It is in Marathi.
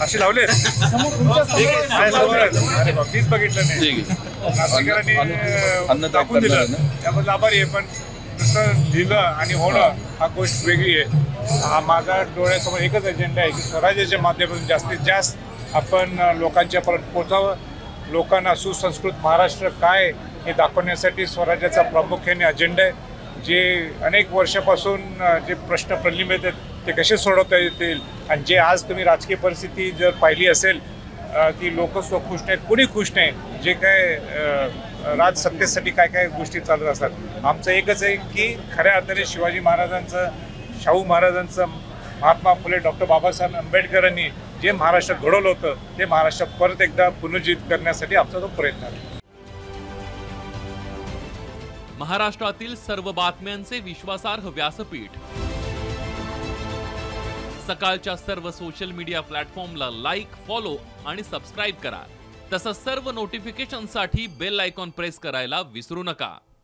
अशी लावले अरे बाबतीच बघितलं नाही नाशिकरांनी टाकून दिलं त्याबद्दल आभारी आहे. पण नुसतं लिहिलं आणि होणं हा गोष्ट वेगळी आहे. हा माझा डोळ्यासमोर एकच एजेंडा आहे की स्वराज्याच्या माध्यमातून जास्तीत जास्त आपण लोकांच्यापर्यंत पोचावं. लोकांना सुसंस्कृत महाराष्ट्र काय हे दाखवण्यासाठी स्वराज्याचा प्रामुख्याने अजेंडा आहे. जे अनेक वर्षापासून जे प्रश्न प्रलंबित आहेत ते कसे सोडवता येतील आणि जे आज तुम्ही राजकीय परिस्थिती जर पाहिली असेल की लोक खुश नाहीत, कुणी खुश नाही. जे काय राजसत्तेसाठी काय काय गोष्टी चालत असतात. आमचं एकच आहे की खऱ्या अर्थाने शिवाजी महाराजांचं, शाहू महाराजांचं, महात्मा फुले, डॉक्टर बाबासाहेब आंबेडकरांनी जे महाराष्ट्र घडवलं होतं ते महाराष्ट्र परत एकदा पुनर्जीवित करण्यासाठी आमचा तो प्रयत्न आहे. महाराष्ट्रातील सर्व बातम्यांचे विश्वासार्ह व्यासपीठ. सकाळच्या सर्व सोशल मीडिया प्लॅटफॉर्मला लाईक, फॉलो आणि सबस्क्राईब करा. तसंच सर्व नोटिफिकेशनसाठी बेल आयकॉन प्रेस करायला विसरू नका.